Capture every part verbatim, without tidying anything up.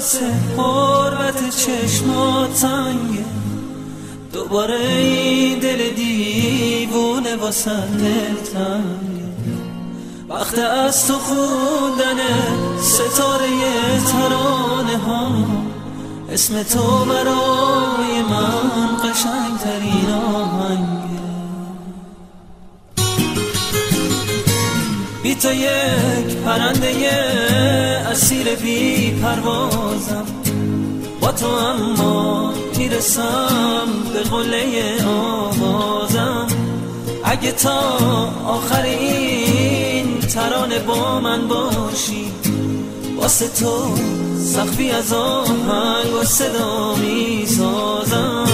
واسه حرمت چشمات تنگه، دوباره این دل دیوونه واسه دلتنگه. وقت از تو خوندن ستاره ترانه ها، اسم تو برای من قشنگترین آهنگه. بی تو یک پرنده اسیر بی پروازم، با تو اما میرسم به قله آوازم. اگه تا آخر این ترانه با من باشی، واسه تو سقفی از آهنگ و صدا میسازم.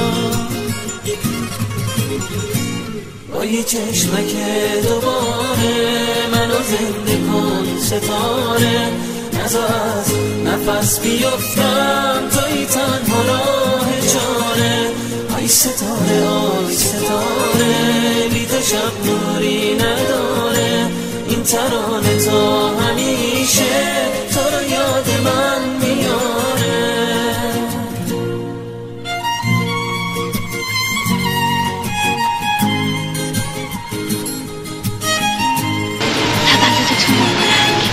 با یه چشمک دوباره منو زنده کن ستاره، نزا از نفس بیفتم توی تنها راه چاره. آی ستاره آی ستاره، بی تو شب نوری نداره. این ترانه تا همیشه تو رو یاد من میاره. تولدتون مبارک.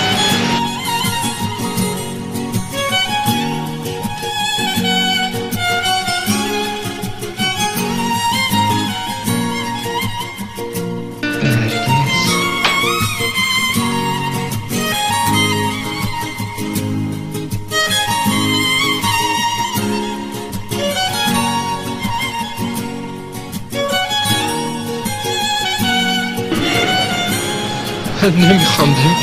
نمیخوام نمیخوام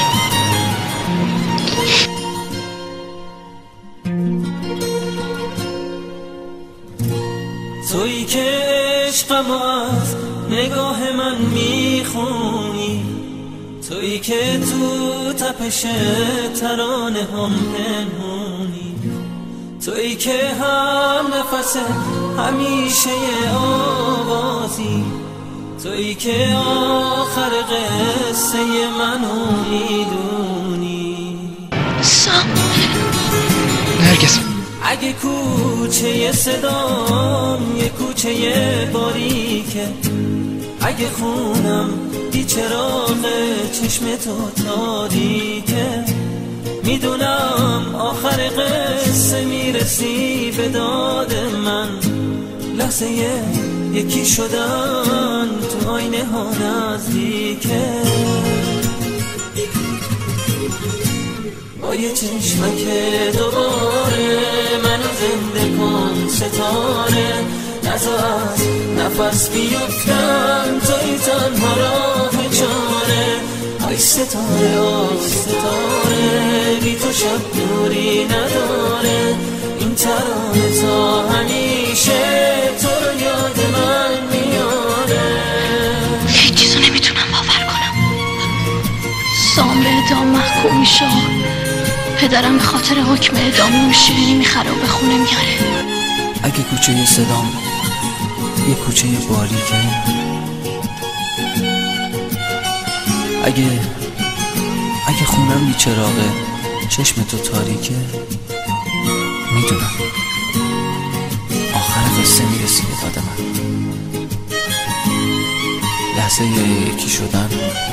تویی که عشقم از نگاه من میخونی، تویی که تو تپش ترانه هم پنهونی، تویی که هم نفس همیشه آوازی، تویی که آخر قصه منو میدونی. سام نرگس، اگه کوچه صدام یه کوچه باریکه، اگه خونم بی چراغ چشم تو تاریکه، میدونم آخر قصه میرسی به داد من. لحظه یکی شدن تو آینه ها نزدیکه. با یه چشمک دوباره منو زنده کن ستاره، نزا از نفس بیفتم توی تنها راه چاره. آی ستاره آی ستاره، بی تو شب نوری نداره. این ترانه تا همیشه تو رو یاد من میاره. هیچ چیزو نمیتونم باور کنم. سام به اعدام محکوم میشه، پدرم به خاطر حکم اعدام شیرینی میخره و به خونه میاره. اگه کوچه صدام یه کوچه باریکه، اگه اگه خونم بی چراغه چشم تو تاریکه، میدونم آخر قصه میرسی به داد من. لحظه یکی شدن